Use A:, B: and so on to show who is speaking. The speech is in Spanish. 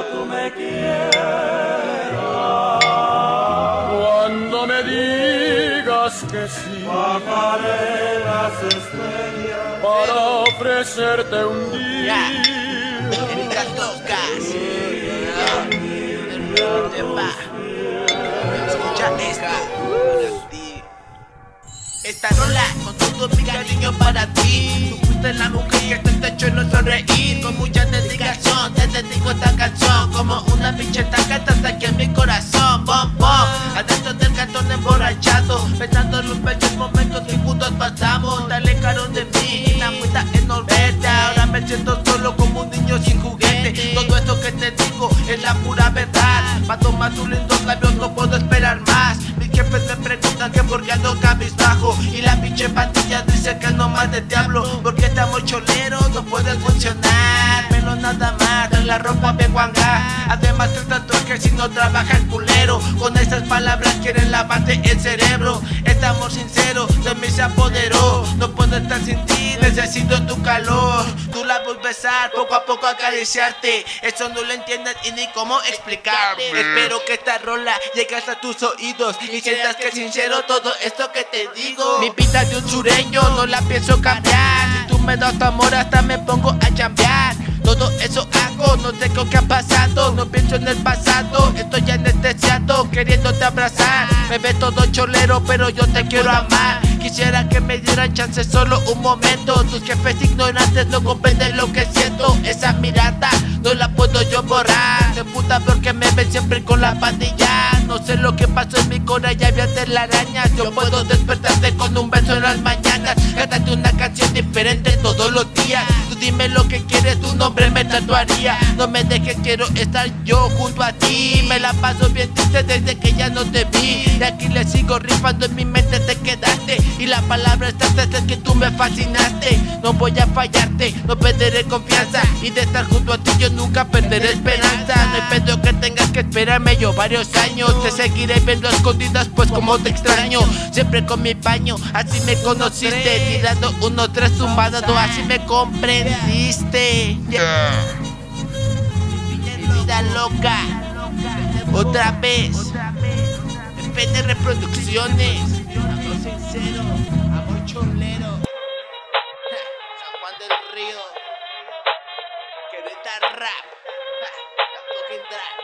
A: tú me quieras.
B: Cuando me digas que sí,
A: bajaré las estrellas
B: para ofrecerte un día.
C: Erika Tocas. Escucha esto. Esta rola con todo mi cariño para ti. Tú fuiste la mujer que te hecho no sonreír. Con mucha dedicación te dedico esta canción. Como una pincheta que estás aquí en mi corazón. Bom, bom, adentro del cartón emborrachado, pensando en los bellos momentos que juntos pasamos. Te alejaron de mí y la muestra es no verte. Ahora me siento solo como un niño sin juguete. Todo esto que te digo es la pura verdad. Pa' tomar tus lindos labios no puedo esperar más. Mis jefes me preguntan que por qué ando cabizbajo, y la pinche pandilla dice que no más de diablo. Porque estamos choleros, no puedes funcionar. Pero nada más, de la ropa de guanga. Además el tatuaje si no trabaja el culero. Con esas palabras quieren lavarte el cerebro. Estamos sinceros, de mí se apoderó. No puedo estar sin ti, necesito tu calor. Tú la puedes besar, poco a poco acariciarte. Eso no lo entiendes y ni cómo explicarte. Espero que esta rola llegue hasta tus oídos y sientas que es sincero todo esto que te digo. Mi vida de un sureño no la pienso cambiar. Si tú me das tu amor hasta me pongo a chambear. Todo eso hago, no sé qué ha pasado. No pienso en el pasado, estoy anestesiado queriéndote abrazar. Me ves todo cholero pero yo te quiero amar. Quisiera que me dieran chance solo un momento. Tus jefes ignorantes no comprenden lo que siento. Esa mirada no la puedo yo borrar. De puta porque me ven siempre con la pandilla. No sé lo que pasó en mi cora, ya había telarañas. Yo puedo despertarte con un beso en las mañanas. Cántate una canción diferente todos los días. Tú dime lo que quieres, tu nombre me tatuaría. No me dejes, quiero estar yo junto a ti. Me la paso bien triste desde que ya no te vi. Y aquí le sigo rifando, en mi mente te quedaste. Y la palabra exacta es que tú me fascinaste. No voy a fallarte, no perderé confianza. Y de estar junto a ti yo nunca perderé esperanza. No hay pedo que tengas que esperarme yo varios años. Te seguiré viendo a escondidas pues como te extraño. Siempre con mi paño, así me conociste. Tirando 1, 3 tumbadas, no así me comprendiste. Mi vida loca, otra vez. PNR Producciones. Amor sincero, amor cholero. San Juan del Río. Querétaro Rap. La fucking trap.